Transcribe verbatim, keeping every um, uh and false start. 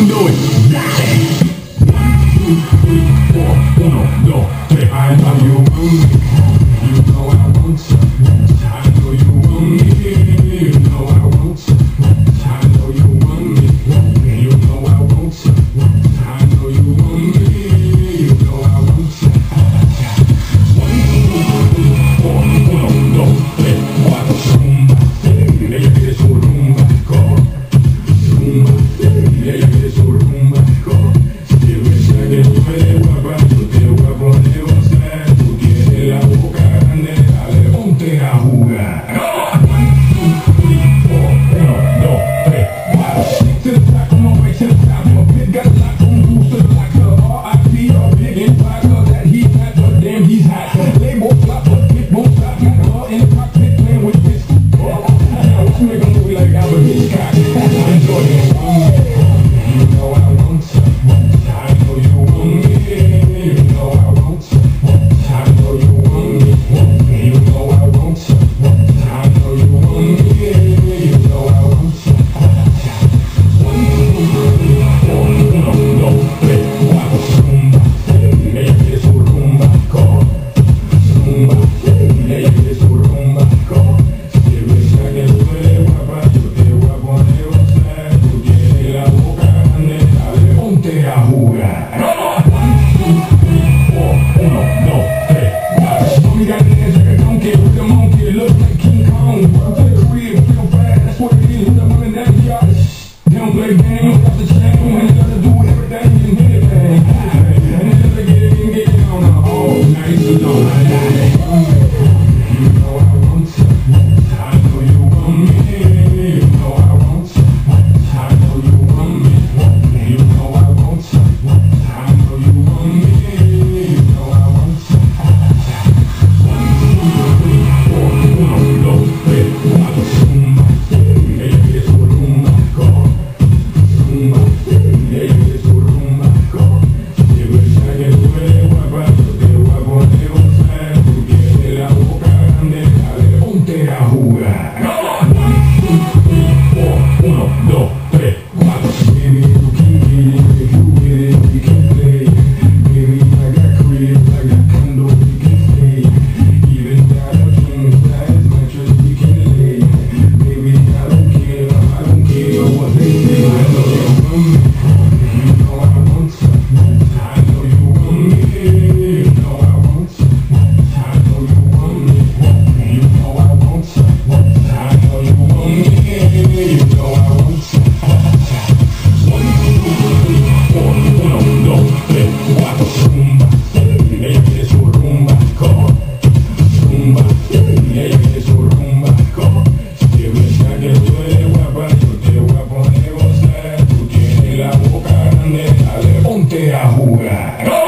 do it. Uno, dos, tres. I know you want me. You know I want you. I know you want me. You know I want you. I know you want me. You know I want you. I know you want me. You know I want you. Uno, dos, tres, cuatro. Zumba. Ella quiere su rumba. Zumba. Ella quiere su rumba. Si ves que tú eres guapa, yo te voy a poner a gozar. Tú quieres la boca grande, dale, ponte a jugar. Uno, dos, tres, cuatro. To the back, on my way to the top. My pit got a lot on loose to the like the R I P or big in vodka that he's hot, but damn he's hot. They won't flop, but it won't stop. Got her in the cockpit playing with this. Now what you make a movie like Albert Hitchcock? Enjoy it. You know I want you. I know you want me. You know I want you. I know you want me. You know I want you. I know you want me. You know I want you. Uno, dos, tres, cuatro. Zumba. Ella quiere su rumba. Zumba. Ella quiere su rumba. Si ves que tú eres guapa, yo te voy a poner a gozar. Tú quieres la boca grande, dale, ponte a jugar. Uno, dos, tres, cuatro. Mommy got an ass like a donkey with a monkey. Look like King Kong. Welcome to the crib, feel bad. That's what it is with the women that we are. They don't play games, got the chain, and they gotta do everything and anything. And they gotta get in and get down all night long. You know I want you. I know you want me. You know I want you. I know you want me. You know I want you. I know you want me. You know I want you. Uno, dos, tres, cuatro. Zumba. Ella quiere su rumba. Zumba. Ella quiere su rumba. Si ves que tú eres guapa, yo te voy a poner a gozar. Tú quieres la boca grande, dale, ponte a jugar. Uno, dos, tres, cuatro. Baby, you can get it, if you get it, we can play. Baby, I got crib, I got condo, we can stay. Even got a king size mattress we can lay. Baby, I don't care, I don't care what they say. I know you want me, you know I want you. I know you want me, you know I want you. I know you want me, you know I want you. I know you want me, you know I want you. Uno, dos, tres, cuatro. Zumba. Ella quiere su rumba. Zumba. Ella quiere su rumba. Si ves que tú eres guapa, yo te voy a poner a gozar. Tú tienes la boca grande, dale, ponte a jugar.